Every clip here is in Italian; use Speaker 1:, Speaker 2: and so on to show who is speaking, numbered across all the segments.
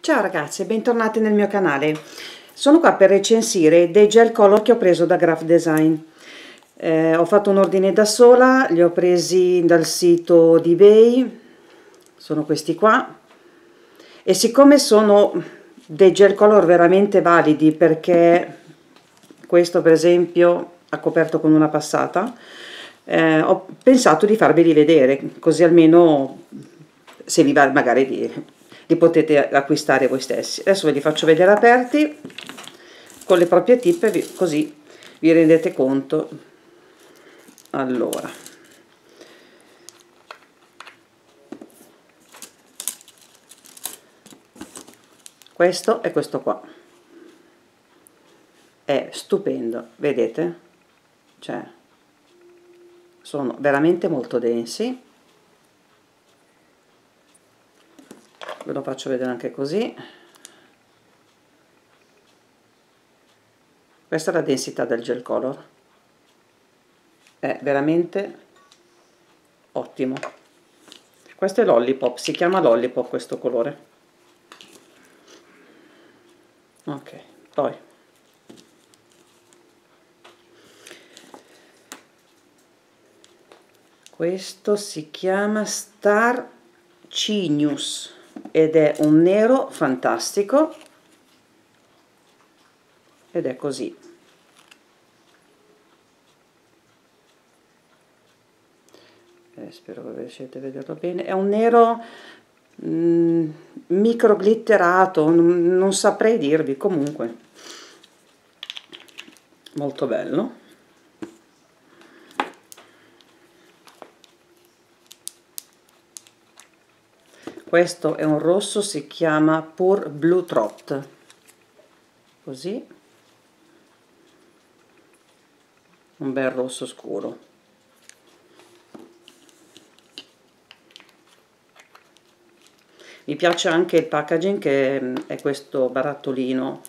Speaker 1: Ciao ragazzi, bentornati nel mio canale. Sono qua per recensire dei gel color che ho preso da Graph Design. Ho fatto un ordine da sola, li ho presi dal sito di eBay, sono questi qua, e siccome sono dei gel color veramente validi, perché questo per esempio ha coperto con una passata, ho pensato di farveli vedere, così almeno se vi va magari li potete acquistare voi stessi. Adesso ve li faccio vedere aperti con le proprie tip, così vi rendete conto. Allora, questo è questo qua, è stupendo, vedete? Cioè, sono veramente molto densi. Ve lo faccio vedere anche così. Questa è la densità del gel color, è veramente ottimo. Questo è Lollipop, si chiama Lollipop questo colore. Ok, poi questo si chiama Star Genius ed è un nero fantastico ed è così. Spero che riusciate a vederlo bene. È un nero micro glitterato, non saprei dirvi, comunque molto bello. Questo è un rosso, si chiama Pure Blue Trot, così, un bel rosso scuro. Mi piace anche il packaging, che è questo barattolino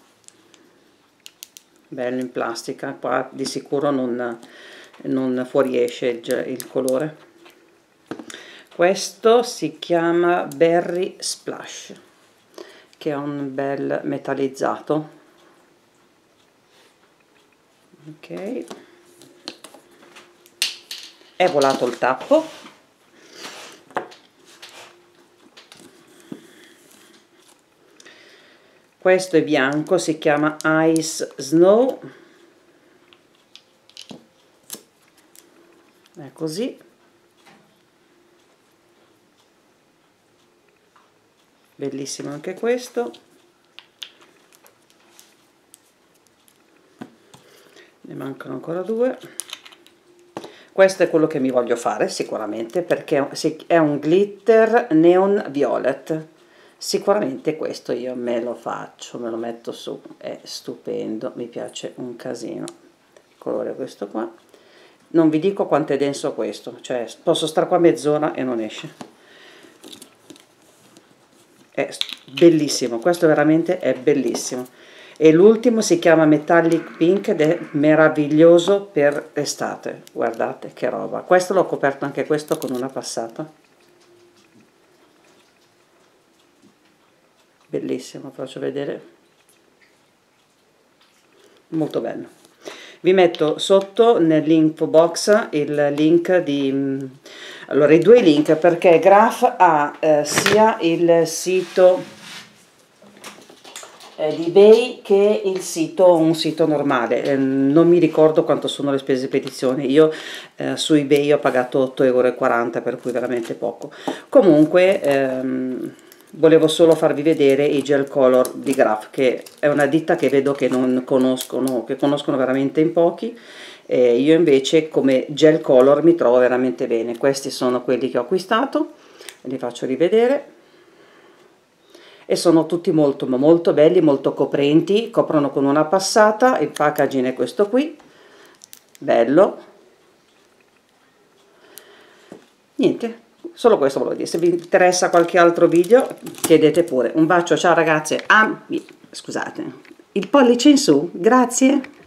Speaker 1: bello in plastica, qua di sicuro non fuoriesce il colore. Questo si chiama Berry Splash, che è un bel metallizzato. Ok, è volato il tappo. Questo è bianco, si chiama Ice Snow, è così. Bellissimo anche questo. Ne mancano ancora due. Questo è quello che mi voglio fare sicuramente, perché è un glitter neon violet. Sicuramente questo io me lo faccio, me lo metto su, è stupendo, mi piace un casino. Il colore è questo qua. Non vi dico quanto è denso questo, cioè posso stare qua mezz'ora e non esce. È bellissimo, questo veramente è bellissimo. E l'ultimo si chiama Metallic Pink ed è meraviglioso per estate. Guardate che roba. Questo l'ho coperto anche questo con una passata. Bellissimo, faccio vedere. Molto bello. Vi metto sotto nell'info box il link di... Allora, i due link, perché Graph ha sia il sito di eBay che un sito normale. Non mi ricordo quanto sono le spese di spedizione. Io su eBay ho pagato 8,40 €, per cui veramente poco. Comunque volevo solo farvi vedere i gel color di Graph, che è una ditta che vedo che non conoscono, che conoscono veramente in pochi. Io invece come gel color mi trovo veramente bene. Questi sono quelli che ho acquistato, li faccio rivedere, e sono tutti molto ma molto belli, molto coprenti, coprono con una passata. Il packaging è questo qui, bello. Niente, solo questo volevo dire. Se vi interessa qualche altro video chiedete pure. Un bacio, ciao ragazze. Scusate, il pollice in su, grazie.